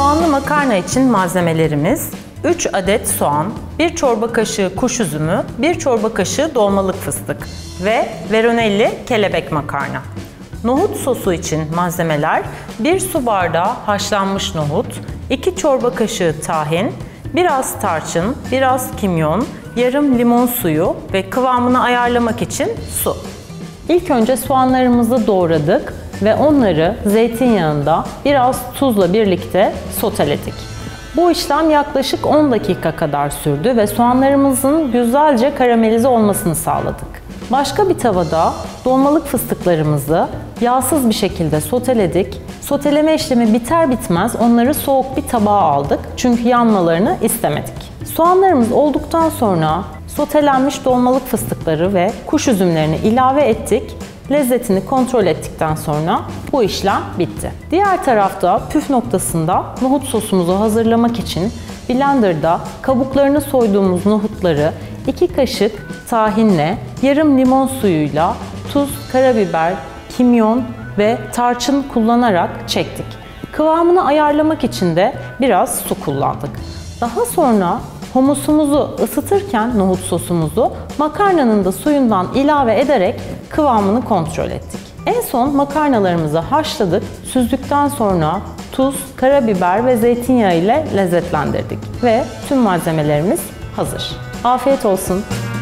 Soğanlı makarna için malzemelerimiz 3 adet soğan, 1 çorba kaşığı kuş üzümü, 1 çorba kaşığı dolmalık fıstık ve veronelli kelebek makarna. Nohut sosu için malzemeler 1 su bardağı haşlanmış nohut, 2 çorba kaşığı tahin, biraz tarçın, biraz kimyon, yarım limon suyu ve kıvamını ayarlamak için su. İlk önce soğanlarımızı doğradık ve onları zeytinyağında biraz tuzla birlikte soteledik. Bu işlem yaklaşık 10 dakika kadar sürdü ve soğanlarımızın güzelce karamelize olmasını sağladık. Başka bir tavada dolmalık fıstıklarımızı yağsız bir şekilde soteledik. Soteleme işlemi biter bitmez onları soğuk bir tabağa aldık çünkü yanmalarını istemedik. Soğanlarımız olduktan sonra sotelenmiş dolmalık fıstıkları ve kuş üzümlerini ilave ettik. Lezzetini kontrol ettikten sonra bu işlem bitti. Diğer tarafta püf noktasında nohut sosumuzu hazırlamak için blenderda kabuklarını soyduğumuz nohutları 2 kaşık tahinle, yarım limon suyuyla tuz, karabiber, kimyon ve tarçın kullanarak çektik. Kıvamını ayarlamak için de biraz su kullandık. Daha sonra humusumuzu ısıtırken nohut sosumuzu makarnanın da suyundan ilave ederek kıvamını kontrol ettik. En son makarnalarımızı haşladık, süzdükten sonra tuz, karabiber ve zeytinyağı ile lezzetlendirdik ve tüm malzemelerimiz hazır. Afiyet olsun.